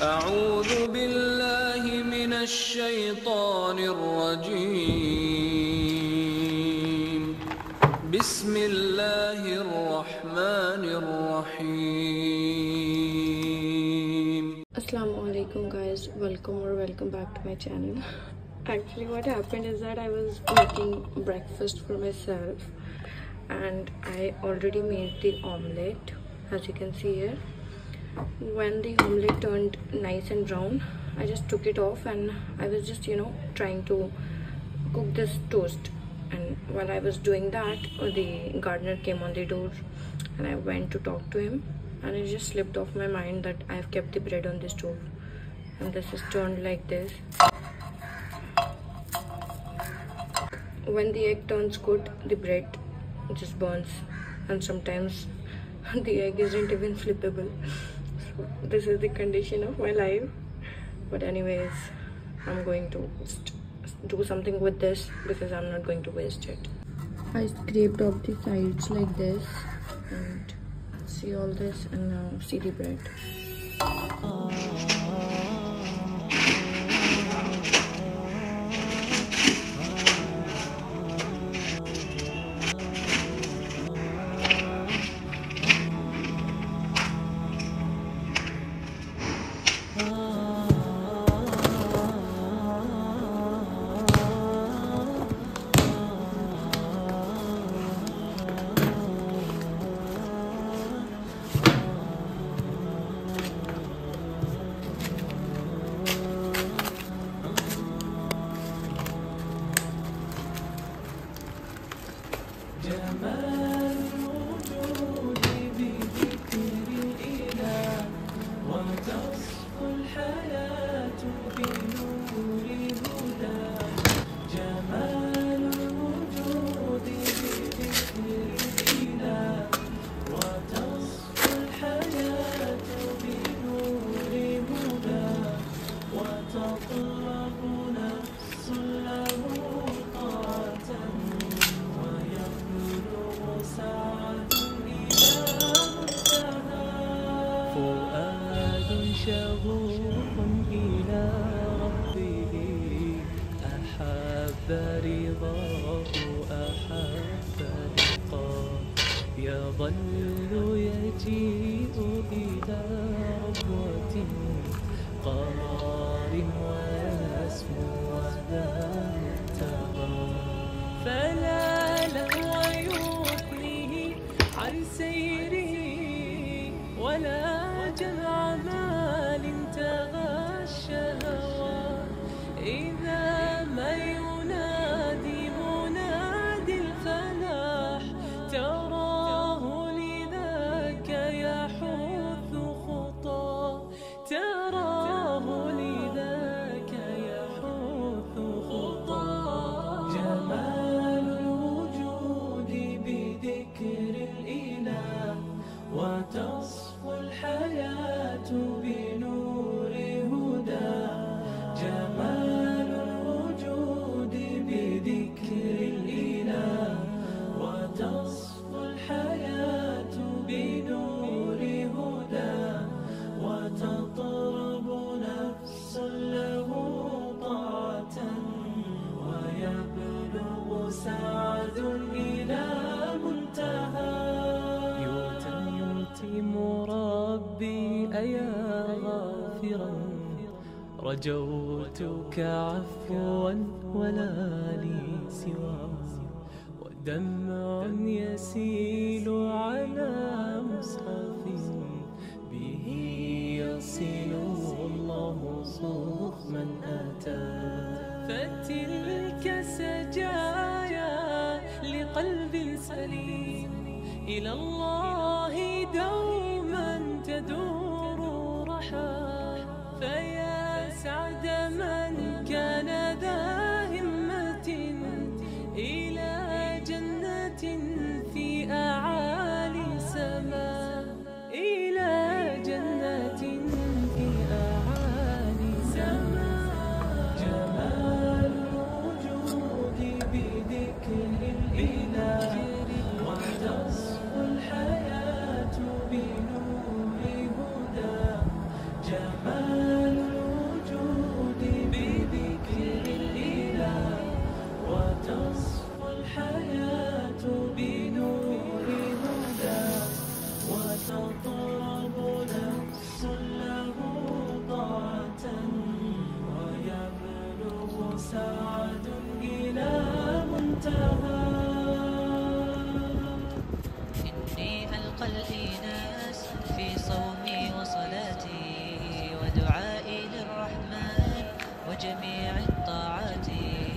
أعوذ بالله من الشيطان الرجيم. بسم الله الرحمن الرحيم. Assalamu alaikum guys, welcome back to my channel. Actually what happened is that I was making breakfast for myself and I already made the omelette, as you can see here. When the omelette turned nice and brown, I just took it off and I was just trying to cook this toast. And while I was doing that, the gardener came on the door and I went to talk to him, and it just slipped off my mind that I have kept the bread on the stove and this is turned like this. When the egg turns good, the bread just burns, and sometimes the egg isn't even flippable. So this is the condition of my life. But anyways, I'm going to do something with this because I'm not going to waste it. I scraped off the sides like this and see all this, and now see the bread. جمال الوجود بذكر الإله، وتصفو الحياة بنور هدى. جمال الوجود بذكر الإله، وتصفو الحياة بنور هدى. وتطلب نفس له طاعة، فؤاد شغوف إلى ربه، أحب رضاه أحب لقاه. يظل يجيء إلى ربوة قرار ويسمو وذا مبتغى. فلا لهو يثنيه عن سيره، ولا جمع مال تغشى هواه. إذا ما ينادي منادي الفلاح، تراه لذاك يحث خطاه. تراه لذاك يحث خطاه. جمال الوجود بذكر الإله، وتصفو الحياة بنور هدى. جمال الوجود بذكر الإله، وتصفو الحياة بنور هدى. وتطرب نفس له طاعة، ويبلغ سعد إلى منتهى. يتم ربي أيا غافرا، رجوتك عفوا ولا لي سواه. ودمع يسيل على مصحف، به يصل الله صوف من أتى. فتلك سجايا لقلب سليم، إلى الله دوما تدور رحاه. فيا سعد من كان ذا همة، إلى جنة في أعالي سماء. إلى جنة في أعالي سماء. جمال الوجود بذكر الإله، وتصفو الحياة وجميع الطاعات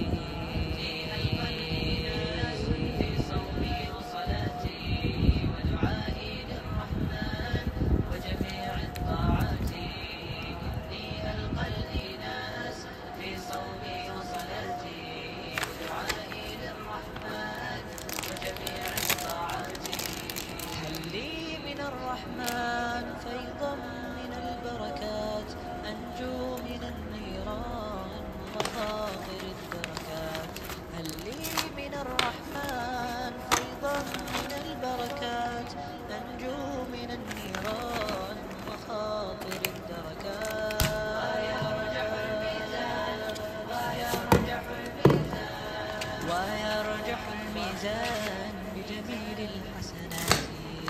في صومي وصلاتي ودعائي للرحمن وجميع الطاعات إني ألقى الإناس في صومي وصلاتي ودعائي للرحمن وجميع الطاعات هل لي من الرحمن فيضا من البركات أنجو من النيران وخاطر الدركات هل لي من الرحمن فيضا من البركات أنجو من النيران وخاطر الدركات ويرجح الميزان بجميل الحسنات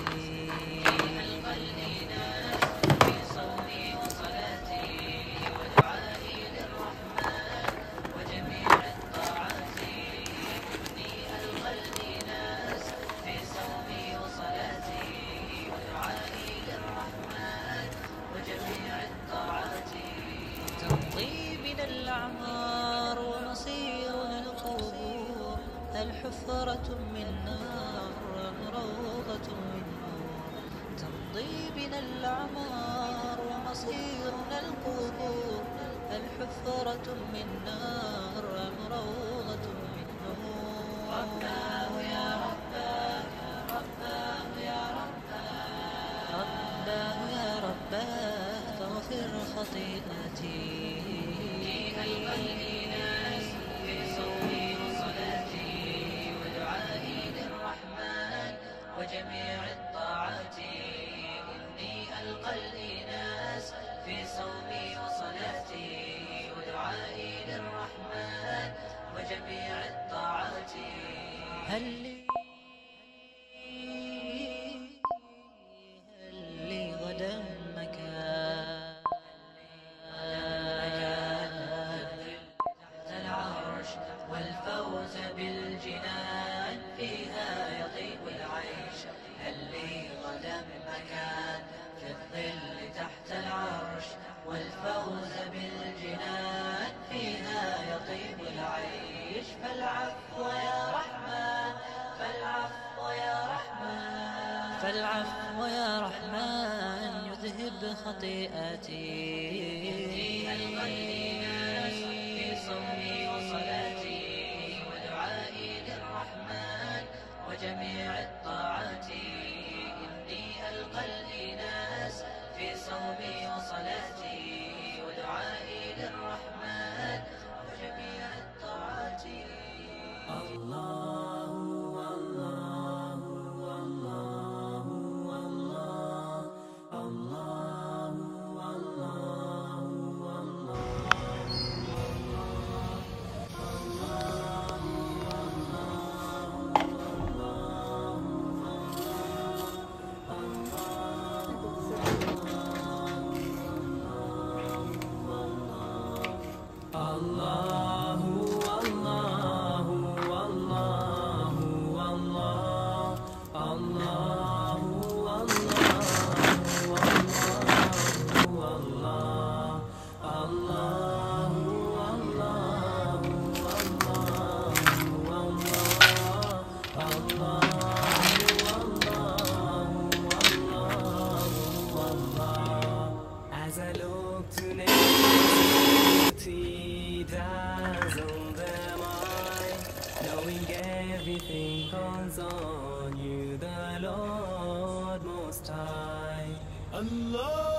في صومي وصلاتي ودعائي للرحمن وجميع الطاعات إني ألقى الإناس في صومي وصلاتي ودعائي للرحمن وجميع الطاعات تمضي بنا الأعمار ومصيرنا القبور الحفرة من نار روضة من نور تمضي بنا الأعمار ومصيرنا القبور الحفرة من نار روضة من نور رباه يا رباه رباه يا رباه رباه يا رباه فاغفر خطيئتي ألقى الإناس في صومي وصلاتي ودعائي للرحمن وجميع الطاعات إني ألقى الإناس في صومي وصلاتي ودعائي للرحمن وجميع الطاعات هل لي غدا مكان تحت العرش والفوز بالجنان فيها يطيب العيش هل لي غدا مكان في الظل تحت العرش والفوز بالجنان فيها يطيب العيش فالعفو يا رحمن فالعفو يا رحمن فالعفو يا رحمن يذهب خطيئتي ألقى الإناس في صومي وصلاتي ودعائي للرحمن وجميع الطاعات إني ألقى الإناس في صومي وصلاتي ودعائي للرحمن وجميع الطاعات الله الله الله الله الله As I look to nativity dazzle their mind, knowing everything calls on you, the Lord Most High. Allah